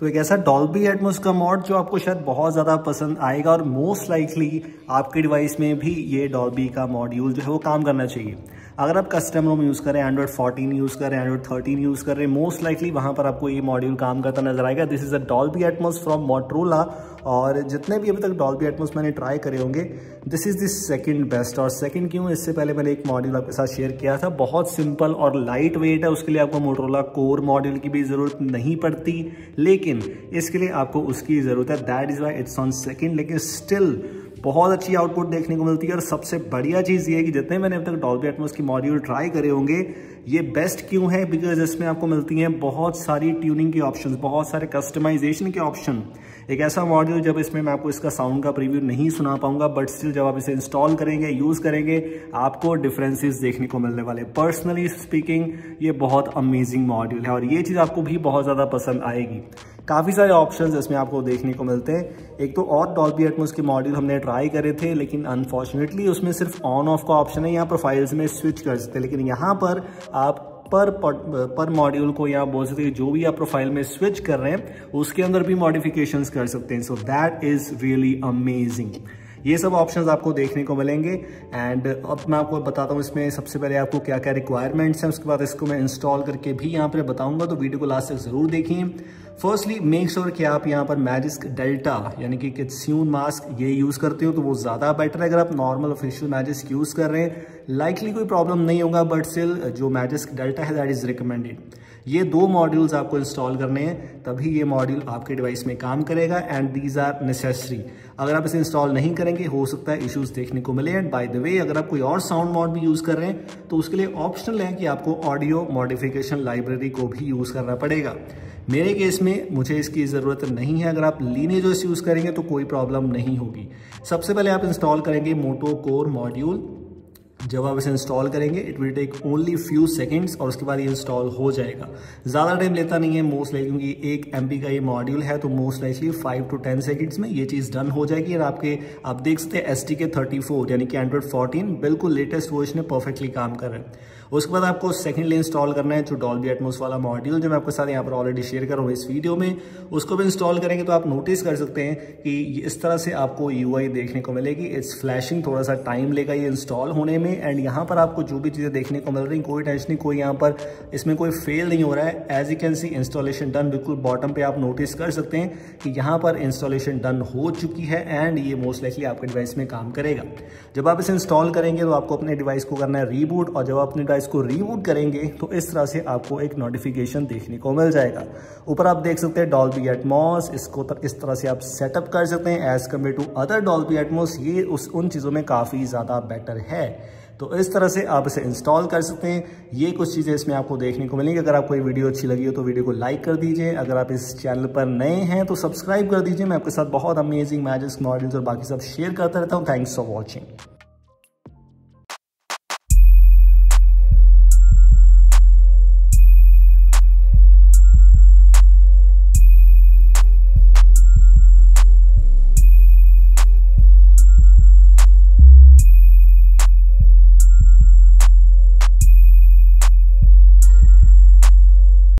तो एक ऐसा डॉल्बी एटमॉस का मॉड जो आपको शायद बहुत ज़्यादा पसंद आएगा और मोस्ट लाइकली आपके डिवाइस में भी ये डॉल्बी का मॉड्यूल जो है वो काम करना चाहिए। अगर आप कस्टम रोम यूज़ करें, एंड्रॉइड 14 यूज़ करें, एंड्रॉइड 13 यूज़ करें, मोस्ट लाइकली वहाँ पर आपको ये मॉड्यूल काम करता नजर आएगा। This is a Dolby Atmos from Motorola, और जितने भी अभी तक डॉल्बी एटमॉस मैंने ट्राई करे होंगे, this is the second best. और सेकंड क्यों? इससे पहले मैंने एक मॉड्यूल आपके साथ शेयर किया था, बहुत सिंपल और लाइट वेट है, उसके लिए आपको मोटरोला कोर मॉड्यूल की भी ज़रूरत नहीं पड़ती, लेकिन इसके लिए आपको उसकी ज़रूरत है। That is why it's on second, लेकिन स्टिल बहुत अच्छी आउटपुट देखने को मिलती है। और सबसे बढ़िया चीज़ ये है कि जितने मैंने अब तक डॉल्बी एटमॉस की मॉड्यूल ट्राई करे होंगे, ये बेस्ट क्यों है? बिकॉज इसमें आपको मिलती हैं बहुत सारी ट्यूनिंग के ऑप्शंस, बहुत सारे कस्टमाइजेशन के ऑप्शन। एक ऐसा मॉड्यूल जब इसमें मैं आपको इसका साउंड का प्रीव्यू नहीं सुना पाऊंगा, बट स्टिल जब आप इसे इंस्टॉल करेंगे, यूज़ करेंगे, आपको डिफरेंसेस देखने को मिलने वाले। पर्सनली स्पीकिंग ये बहुत अमेजिंग मॉड्यूल है और ये चीज़ आपको भी बहुत ज़्यादा पसंद आएगी। काफ़ी सारे ऑप्शंस इसमें आपको देखने को मिलते हैं। एक तो और डॉल्बी एटमॉस के मॉड्यूल हमने ट्राई करे थे, लेकिन अनफॉर्चुनेटली उसमें सिर्फ ऑन ऑफ का ऑप्शन है। यहाँ प्रोफाइल्स में स्विच कर सकते हैं, लेकिन यहाँ पर आप पर मॉड्यूल को या बोल सकते हैं जो भी आप प्रोफाइल में स्विच कर रहे हैं उसके अंदर भी मॉडिफिकेशंस कर सकते हैं। So that is really amazing. ये सब ऑप्शंस आपको देखने को मिलेंगे। एंड अब मैं आपको बताता हूँ इसमें सबसे पहले आपको क्या क्या रिक्वायरमेंट्स हैं, उसके बाद इसको मैं इंस्टॉल करके भी यहाँ पर बताऊँगा, तो वीडियो को लास्ट तक ज़रूर देखिए। फर्स्टली मेक श्योर कि आप यहाँ पर मैजिस्क डेल्टा यानी कि कित्स्यून मास्क ये यूज़ करते हो तो वो ज़्यादा बेटर है। अगर आप नॉर्मल ऑफिशियल मैजिस्क यूज़ कर रहे हैं लाइकली कोई प्रॉब्लम नहीं होगा, बट स्टिल जो मैजिस्क डेल्टा है दैट इज़ रिकमेंडेड। ये दो मॉड्यूल्स आपको इंस्टॉल करने हैं, तभी ये मॉड्यूल आपके डिवाइस में काम करेगा, एंड दीज आर नेसेसरी। अगर आप इसे इंस्टॉल नहीं करेंगे हो सकता है इश्यूज देखने को मिले। एंड बाय द वे, अगर आप कोई और साउंड मॉड भी यूज़ कर रहे हैं तो उसके लिए ऑप्शनल है कि आपको ऑडियो मॉडिफिकेशन लाइब्रेरी को भी यूज़ करना पड़ेगा। मेरे केस में मुझे इसकी ज़रूरत नहीं है। अगर आप लीनियोस यूज़ करेंगे तो कोई प्रॉब्लम नहीं होगी। सबसे पहले आप इंस्टॉल करेंगे मोटो कोर मॉड्यूल। जब आप इसे इंस्टॉल करेंगे it will take only few seconds और उसके बाद ये इंस्टॉल हो जाएगा। ज़्यादा टाइम लेता नहीं है मोस्ट लाइकली, क्योंकि 1 MB का ये मॉड्यूल है, तो मोस्ट लाइकली 5 to 10 सेकंड्स में ये चीज़ डन हो जाएगी। और आप देख सकते हैं STK 34 यानी कि एंड्रॉइड 14 बिल्कुल लेटेस्ट वर्जन में परफेक्टली काम कर रहा है। उसके बाद आपको सेकेंडली इंस्टॉल करना है जो डॉल्बी एटमॉस वाला मॉड्यूल जो मैं आपके साथ यहाँ पर ऑलरेडी शेयर कर रहा हूँ इस वीडियो में। उसको भी इंस्टॉल करेंगे तो आप नोटिस कर सकते हैं कि इस तरह से आपको UI देखने को मिलेगी। इट्स फ्लैशिंग, थोड़ा सा टाइम लेगा ये इंस्टॉल होने में। एंड यहाँ पर आपको जो भी चीज़ें देखने को मिल रही, कोई टेंशन नहीं, कोई यहाँ पर इसमें कोई फेल नहीं हो रहा है। As you can see installation done, बिल्कुल बॉटम पे आप नोटिस कर सकते हैं कि यहाँ पर इंस्टॉलेशन डन हो चुकी है एंड ये मोस्ट लाइकली आपके डिवाइस में काम करेगा। जब आप इसे इंस्टॉल करेंगे तो आपको अपने डिवाइस को करना है रीबूट, और जब आप अपने डिवाइस को रीबूट करेंगे तो इस तरह से आपको एक नोटिफिकेशन देखने को मिल जाएगा। ऊपर आप देख सकते हैं डॉल्बी एटमॉस, इसको इस तरह से आप सेटअप कर सकते हैं as compare to other Dolby Atmos. ये उन चीज़ों में काफ़ी ज़्यादा बेटर है, तो इस तरह से आप इसे इंस्टॉल कर सकते हैं। ये कुछ चीज़ें इसमें आपको देखने को मिलेंगी। अगर आपको ये वीडियो अच्छी लगी हो तो वीडियो को लाइक कर दीजिए। अगर आप इस चैनल पर नए हैं तो सब्सक्राइब कर दीजिए। मैं आपके साथ बहुत अमेजिंग मैजिस्क मॉड्यूल्स और बाकी सब शेयर करता रहता हूँ। Thanks for watching.